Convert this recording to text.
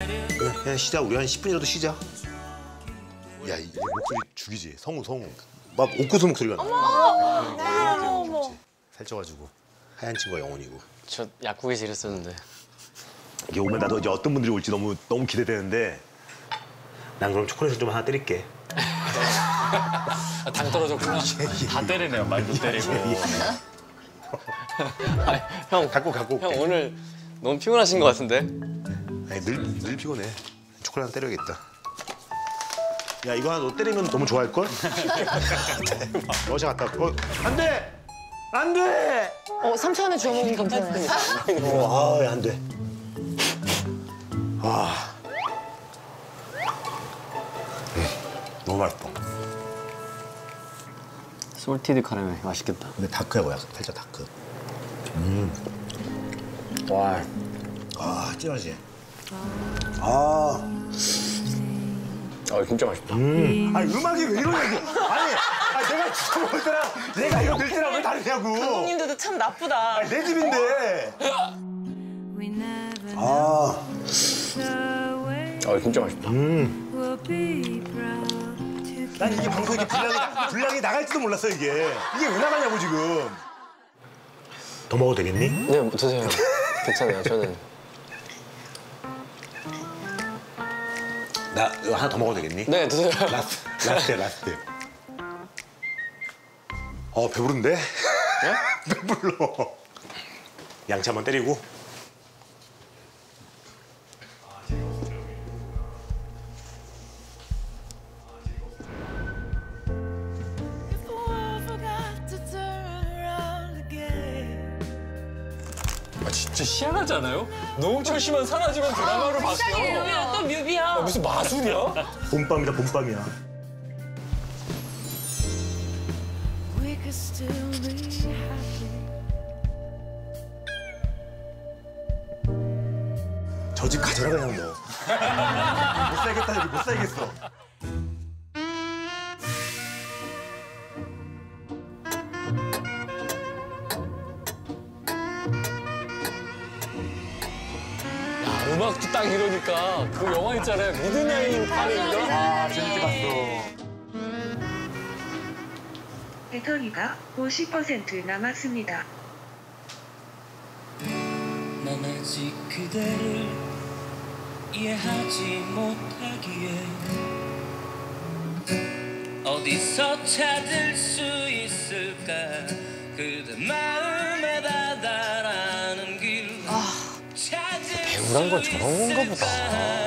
그냥 쉬자. 우리 한 10분이라도 쉬자. 야, 이 목소리 죽이지. 성우. 막 옥구수 목소리가 나. 어머. 살쪄가지고 하얀 친구가 영혼이고. 저 약국에서 일했었는데. 이게 오면 나도 이제 어떤 분들이 올지 너무 기대되는데 난 그럼 초콜릿을 좀 하나 때릴게. 당 떨어졌구나. 다 때리네요. 말도 때리고. 아니, 형 갖고 올게. 형 오늘 너무 피곤하신 것 같은데? 아니, 늘 피곤해. 초콜릿 하나 때려야겠다. 야, 이거 하나 너 때리면 너무 좋아할걸? 어제 갔다 왔고. 안 돼! 안 돼! 3천 원에 주워 먹으면 괜찮아요. 안 돼. 너무 맛있다. 솔티드 카라멜 맛있겠다. 근데 다크야 뭐야? 살짝 다크. 와. 찐하지? 진짜 맛있다. 아니, 음악이 왜 이러냐고. 아니, 내가 진짜 먹을 때랑 내가 이거 늘 때랑 왜 다르냐고. 형님들도 참 나쁘다. 아니, 내 집인데. 진짜 맛있다. 난 이게 방송 이게 분량이 나갈지도 몰랐어, 이게. 이게 왜 나가냐고, 지금. 더 먹어도 되겠니? 네, 드세요. 괜찮아요, 저는. 나 이거 하나 더 먹어도 되겠니? 네, 드세요. 라스트. 배부른데? 네? 배불러. 양치 한번 때리고. 진짜 희한하지 않아요? 노홍철 씨만 사라지면 드라마를 봤어. 뮤비야, 또 뮤비야. 무슨 마술이야? 봄밤이다, 봄밤이야. 저 집 가져라, 그냥 너. 못 살겠다, 여기 못 살겠어. 음악도 딱 이러니까 그 영화 있잖아요. 미드나잇 파리인가? 재밌게 봤어. 배터리가 50% 남았습니다. 난 아직 그대를 이해하지 못하기에 어디서 찾을 수 있을까 그대 마음에 다다라는 길 배우란 건 저런 건가 보다.